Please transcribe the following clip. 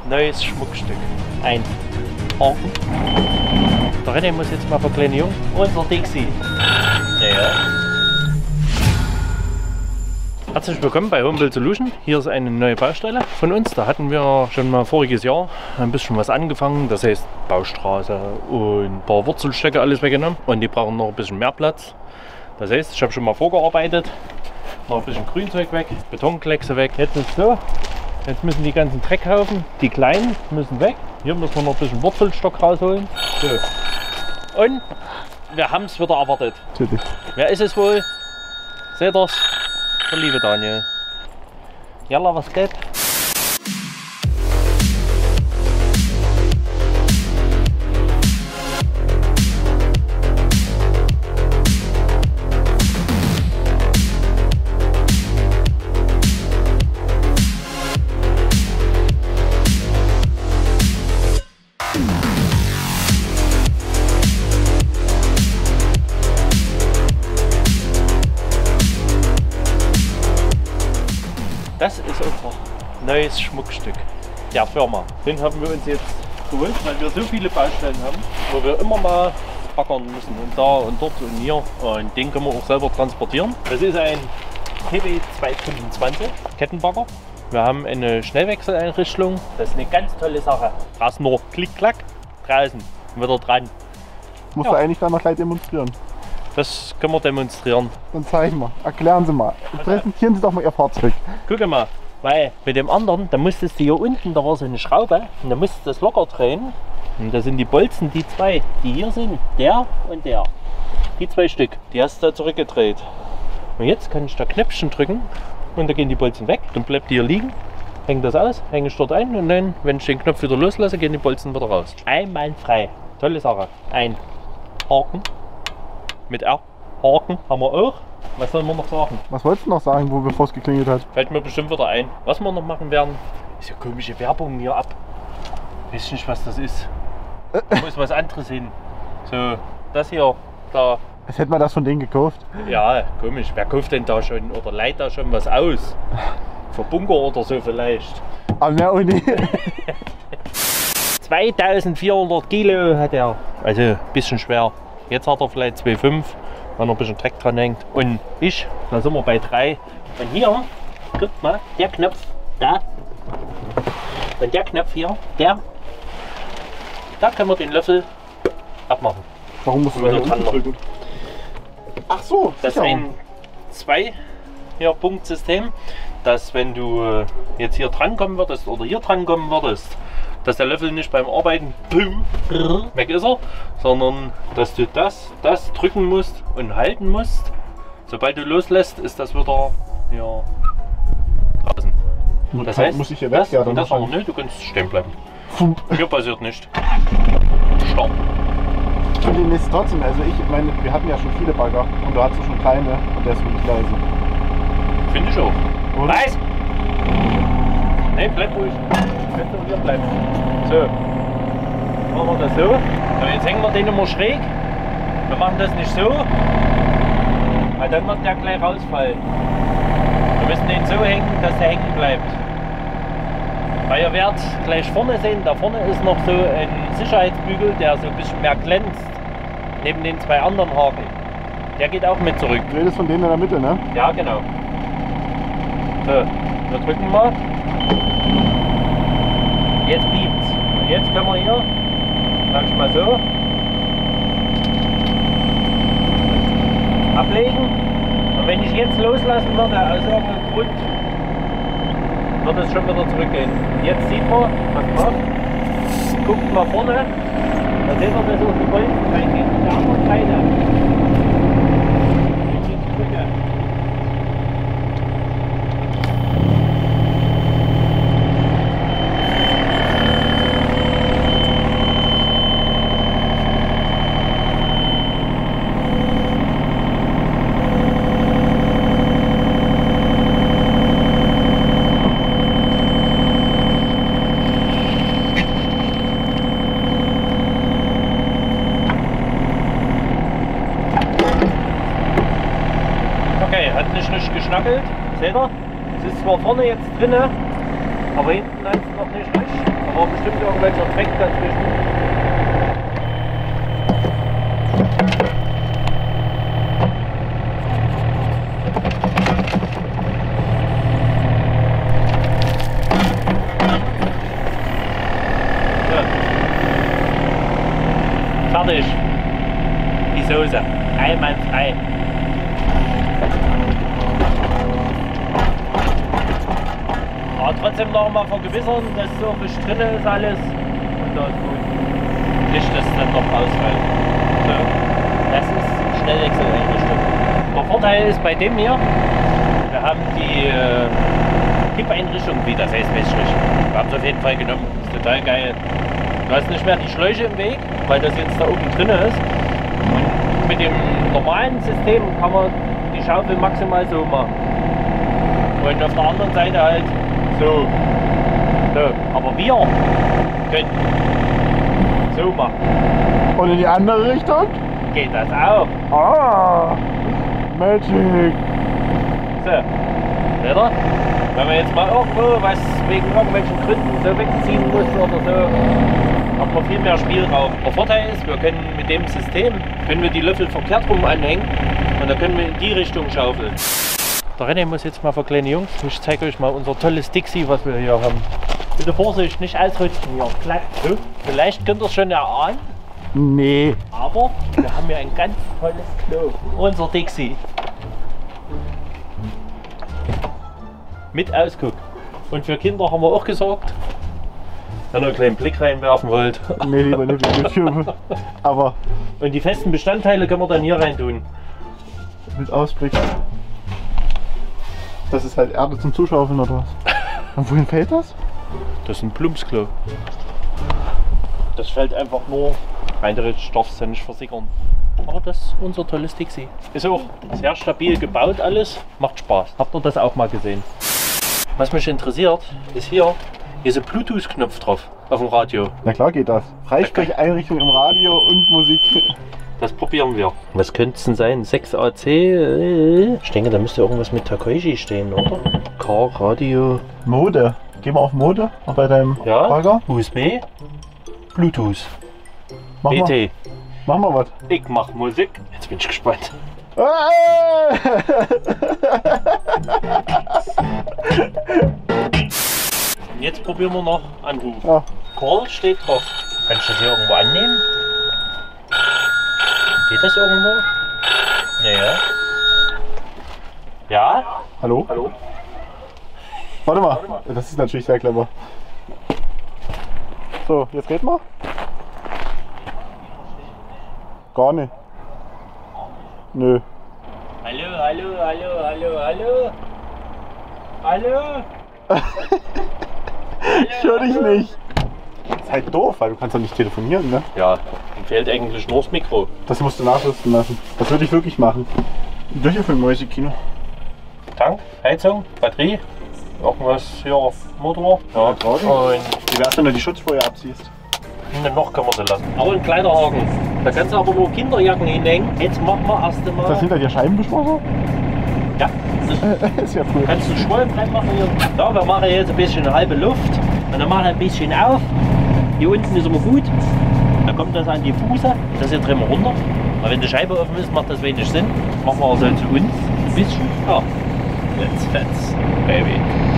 neues Schmuckstück. Ein Haken. Der René muss jetzt mal für kleine Jungen. Unser Dixie. Ja. Herzlich willkommen bei Home Build Solution. Hier ist eine neue Baustelle von uns. Da hatten wir schon mal voriges Jahr ein bisschen was angefangen. Das heißt Baustraße und ein paar Wurzelstöcke alles weggenommen. Und die brauchen noch ein bisschen mehr Platz. Das heißt, ich habe schon mal vorgearbeitet. Noch ein bisschen Grünzeug weg, Betonkleckse weg. Jetzt ist es so. Jetzt müssen die ganzen Dreckhaufen, die kleinen, müssen weg. Hier müssen wir noch ein bisschen Wurzelstock rausholen. So. Und wir haben es wieder erwartet. Natürlich. Wer ist es wohl? Seht ihr's? Der liebe Daniel. Jalla, was geht? Das ist unser neues Schmuckstück der Firma. Den haben wir uns jetzt geholt, weil wir so viele Baustellen haben, wo wir immer mal baggern müssen und da und dort und hier. Und den können wir auch selber transportieren. Das ist ein TW 225 Kettenbagger. Wir haben eine Schnellwechseleinrichtung. Das ist eine ganz tolle Sache. Draußen nur klick-klack, draußen wieder dran. Musst du eigentlich dann noch gleich demonstrieren. Das können wir demonstrieren. Dann zeigen wir. Erklären Sie mal. Präsentieren Sie doch mal Ihr Fahrzeug. Guck mal, weil mit dem anderen, da musstest du hier unten, da war so eine Schraube und da musstest du das locker drehen. Und da sind die Bolzen, die zwei, die hier sind, der und der. Die zwei Stück, die hast du da zurückgedreht. Und jetzt kann ich da Knöpfchen drücken und da gehen die Bolzen weg. Dann bleibt die hier liegen, hängt das aus, hänge ich dort ein und dann, wenn ich den Knopf wieder loslasse, gehen die Bolzen wieder raus. Einwandfrei. Tolle Sache. Ein Haken. Mit R. Haken haben wir auch. Was sollen wir noch sagen? Was wolltest du noch sagen, wo bevor es geklingelt hat? Fällt mir bestimmt wieder ein. Was wir noch machen werden, ist ja komische Werbung hier ab. Weiß nicht, was das ist. Muss was anderes hin. So, das hier, da. Als hätte man das von denen gekauft. Ja, komisch. Wer kauft denn da schon oder leiht da schon was aus? Für Bunker oder so vielleicht. Aber mehr auch nicht. 2400 Kilo hat er. Also ein bisschen schwer. Jetzt hat er vielleicht 2,5, wenn noch ein bisschen Dreck dran hängt. Und ich, da sind wir bei 3. Und hier, guckt mal, der Knopf, da. Und der Knopf hier, der. Da können wir den Löffel abmachen. Warum musst du da unten drücken? Ach so, das ist ein 2-Punkt-System, dass wenn du jetzt hier dran kommen würdest oder hier dran kommen würdest, dass der Löffel nicht beim Arbeiten weg ist er, sondern dass du das drücken musst und halten musst. Sobald du loslässt, ist das wieder hier draußen. Das heißt, muss ich hier weg? Ja, dann das aber nicht, du kannst stehen bleiben. Hier passiert nicht. Stopp. Ich finde den Mist trotzdem, also ich meine, wir hatten ja schon viele Bagger und du hattest schon kleine und der ist wirklich leise. Finde ich auch. Und? Was? Ne, bleib ruhig. Kannst du hier bleiben. So. Machen wir das so. So, jetzt hängen wir den immer schräg. Wir machen das nicht so. Weil dann wird der gleich rausfallen. Wir müssen den so hängen, dass der hängen bleibt. Weil ihr werdet gleich vorne sehen, da vorne ist noch so ein Sicherheitsbügel, der so ein bisschen mehr glänzt. Neben den zwei anderen Haken. Der geht auch mit zurück. Du redest von denen in der Mitte, ne? Ja, genau. So, wir drücken mal. Jetzt piept's. Und jetzt können wir hier, sag ich mal so, ablegen. Und wenn ich jetzt loslassen würde, aus irgendeinem Grund, wird es schon wieder zurückgehen. Jetzt sieht man, was macht. Guckt mal vorne, da seht ihr, dass auch die Bolzen reingehen. Auf der anderen Seite. Jetzt drücke. Hat nicht richtig geschnackelt. Seht ihr? Es ist zwar vorne jetzt drin, aber hinten hat es noch nicht richtig. war bestimmt irgendwelcher Dreck dazwischen. Fertig. Die Soße. Einwandfrei. Aber trotzdem noch mal vergewissern, dass so frisch drin ist alles. Und da ist gut. Nicht, dass es dann noch ausfällt. So. Das ist Schnellwechseleinrichtung. Der Vorteil ist bei dem hier, wir haben die Kippeinrichtung, wie das heißt, weiß ich nicht. Wir haben es auf jeden Fall genommen. Ist total geil. Du hast nicht mehr die Schläuche im Weg, weil das jetzt da oben drin ist. Und mit dem normalen System kann man die Schaufel maximal so machen. Und auf der anderen Seite halt so. So. Aber wir können so machen. Und in die andere Richtung? Geht das auch. Ah! Magic! So. Weiter. Wenn man jetzt mal irgendwo was wegen irgendwelchen Gründen so wegziehen muss oder so, hat man viel mehr Spielraum. Der Vorteil ist, wir können mit dem System wir die Löffel verkehrt rum anhängen und dann können wir in die Richtung schaufeln. Der René muss jetzt mal für kleine Jungs, ich zeige euch mal unser tolles Dixie, was wir hier haben. Bitte Vorsicht, nicht ausrutschen hier. Glatt. So, vielleicht könnt ihr es schon erahnen. Nee. Aber wir haben hier ein ganz tolles Klo. Unser Dixie. Mit Ausguck. Und für Kinder haben wir auch gesorgt. Wenn ihr einen kleinen Blick reinwerfen wollt. Nee, lieber nicht mit YouTube. Aber. Und die festen Bestandteile können wir dann hier rein tun. Mit Ausblick. Das ist halt Erde zum Zuschaufeln oder was? Und wohin fällt das? Das ist ein Plumpsklo. Das fällt einfach nur rein, theoretisch darf es ja nicht versickern. Aber das ist unser tolles Dixie. Ist auch sehr stabil gebaut alles, macht Spaß. Habt ihr das auch mal gesehen? Was mich interessiert, ist hier ist ein Bluetooth-Knopf drauf auf dem Radio. Na klar geht das. Freisprecheinrichtung im Radio und Musik. Das probieren wir. Was könnte es denn sein? 6AC? Ich denke, da müsste irgendwas mit Takeshi stehen, oder? Car, Radio. Mode. Geh mal auf Mode, auch bei deinem Ja, Bagger. USB, Bluetooth, Mach mal, BT. mach mal was. Ich mach Musik. Jetzt bin ich gespannt. Und jetzt probieren wir noch Anruf. Ja. Call steht drauf. Kann ich das hier irgendwo annehmen? Geht das irgendwo? Nee, ja. Ja? Hallo? Hallo? Warte mal. Das ist natürlich sehr clever. So, jetzt geht mal. Gar nicht. Nö. Hallo, hallo, hallo, hallo, hallo. Hallo? Ich höre dich nicht. Das ist halt doof, weil du kannst doch nicht telefonieren, ne? Ja, ihm fehlt eigentlich nur das Mikro. Das musst du nachrüsten lassen. Das würde ich wirklich machen. Durch für ein Mäusekino. Tank, Heizung, Batterie, irgendwas hier auf Motor. Ja, und Wie wär's, wenn du die Schutzfolie abziehst? noch können wir sie lassen. Aber ein Kleiderhaken. Da kannst du aber nur Kinderjacken hinhängen. Jetzt machen wir erst einmal. Ist das hinter dir Scheibenwischer? Ja, das Ist ja cool. kannst du Schwollen reinmachen hier. Ja, wir machen jetzt ein bisschen halbe Luft. Und dann machen wir ein bisschen auf. Hier unten ist immer gut. Da kommt das an die Fuße. Das hier drehen wir runter. Aber wenn die Scheibe offen ist, macht das wenig Sinn. Machen wir also zu uns ein bisschen. Ja. Let's Baby.